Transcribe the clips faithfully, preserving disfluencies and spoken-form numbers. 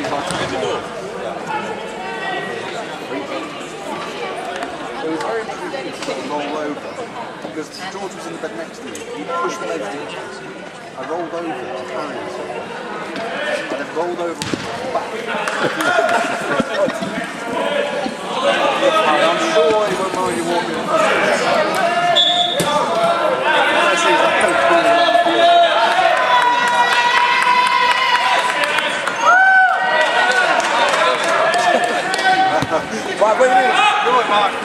It was very interesting to sort of roll over, because George was in the bed next to me. He pushed my legs in. I rolled over to carry myself. I then rolled over back. And I'm sure he won't mind you walking in front of me. I see he's like, don't pull me up. Right, wait a minute. Go on, Mark.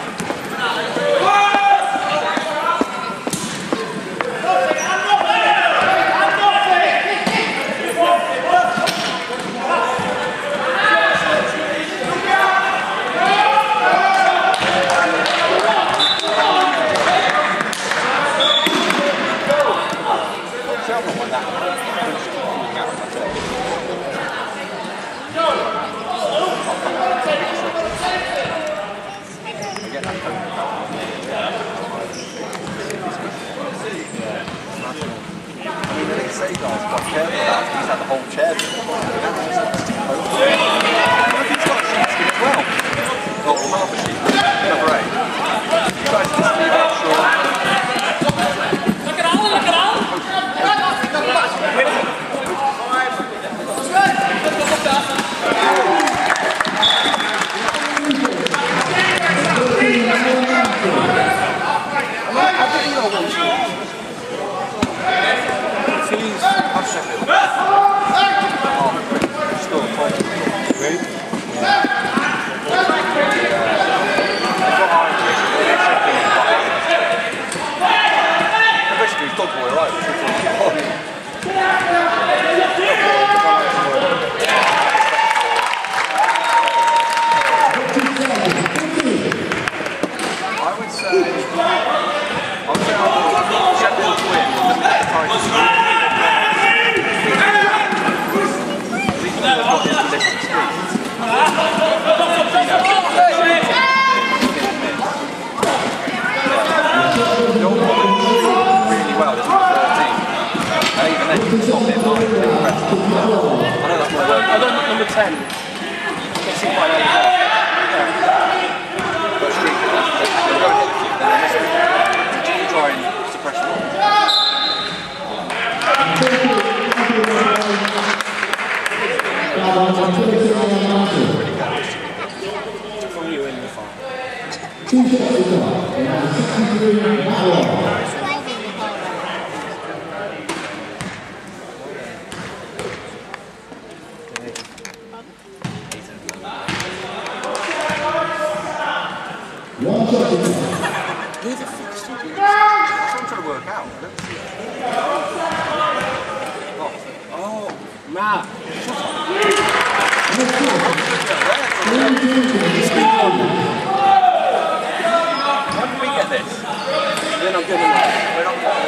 He's had the whole chair. He's got a sheepskin as well. Not half a sheepskin. Number eight. You guys just leave out short. Look at all, look at all. Number ten. Gets hit by eight. But street, they're going to hit you, then they miss it. You try and suppress them all. From you in the fire. Who the fuck is doing this? That's what I'm trying to work out. I don't see it. Oh, oh, Matt. how did we get this? We're not good enough. We're not good enough.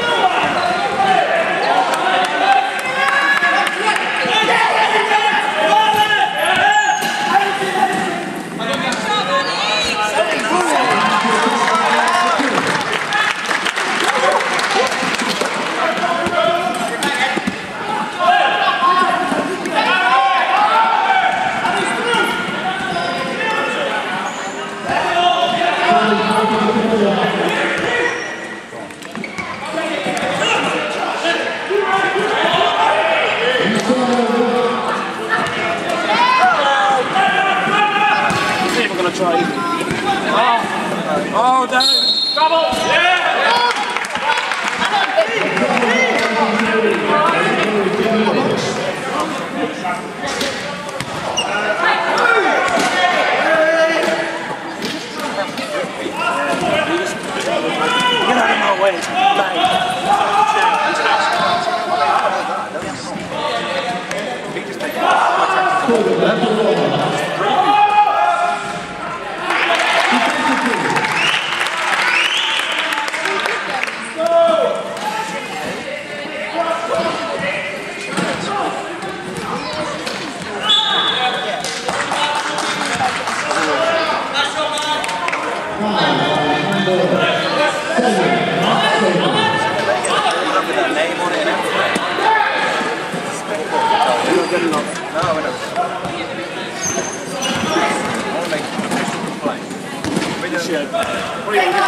Try. Oh, oh, damn it. Double! Yeah! Get out of my way. He just takes Good enough. No, I don't. you. What do you think?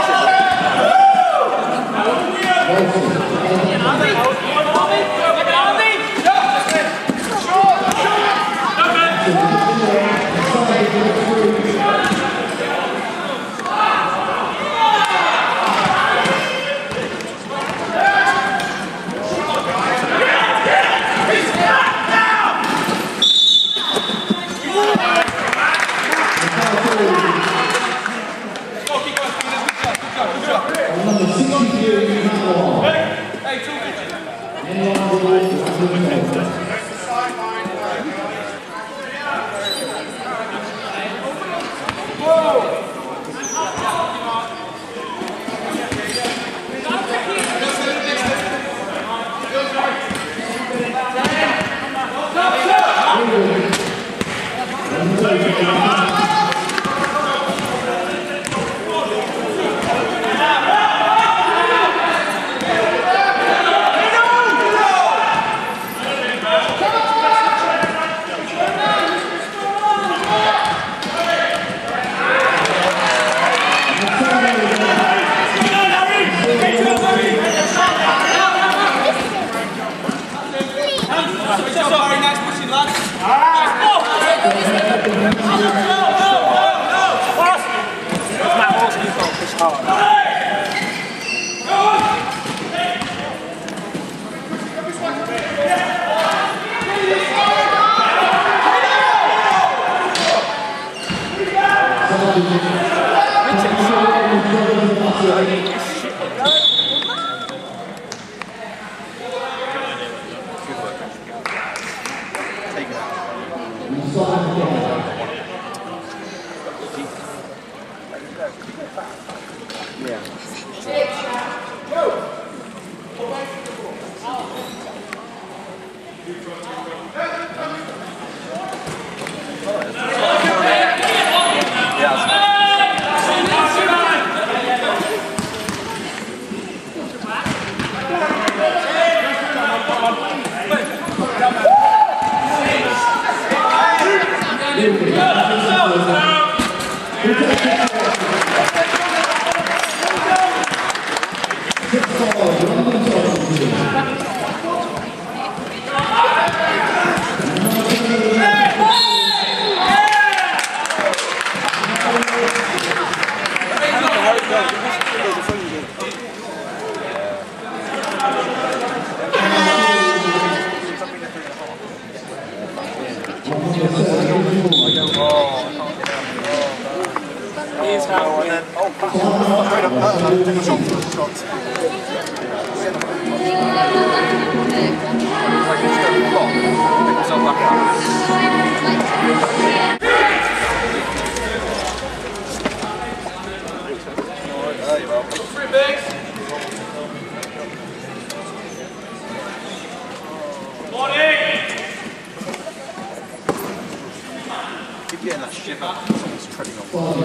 Keep getting that shiver. Someone's treading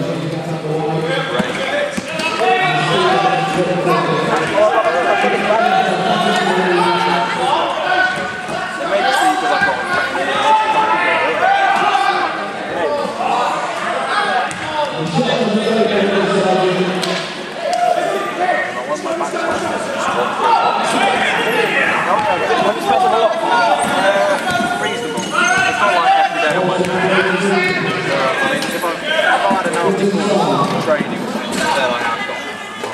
training, they're like, I've got.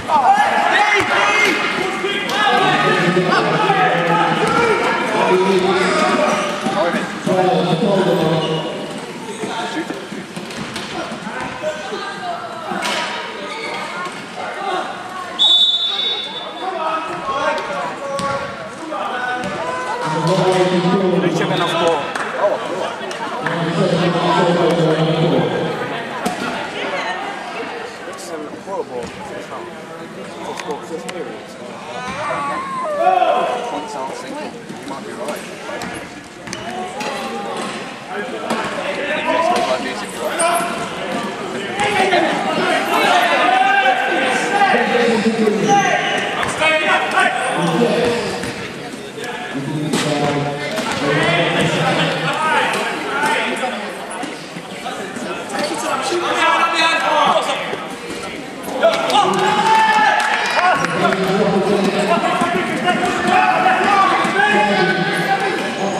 Points aren't sinking. You might be right. I'm staying up.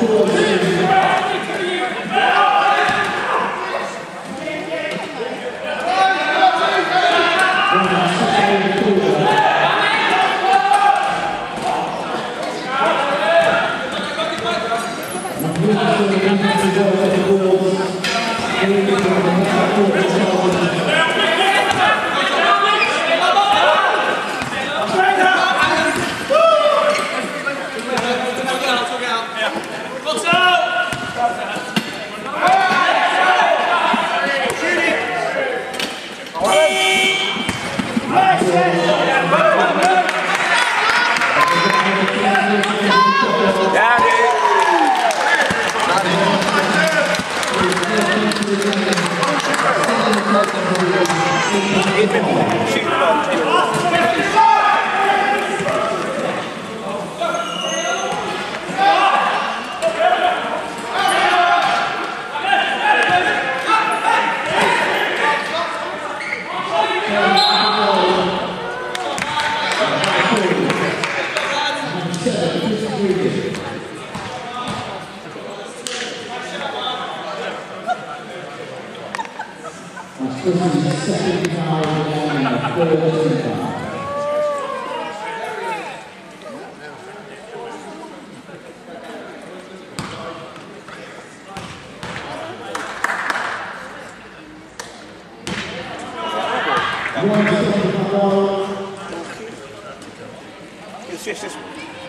Swish this one.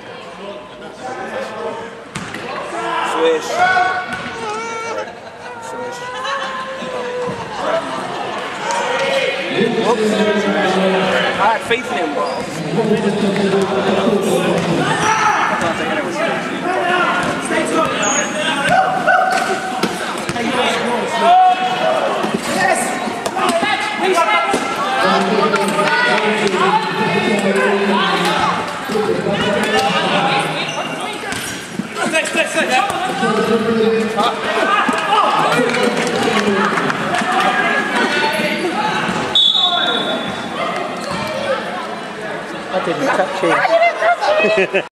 Swish. Swish. Oops. I had faith in him, but I can't take anyone seriously. Next, next, next. I didn't touch him.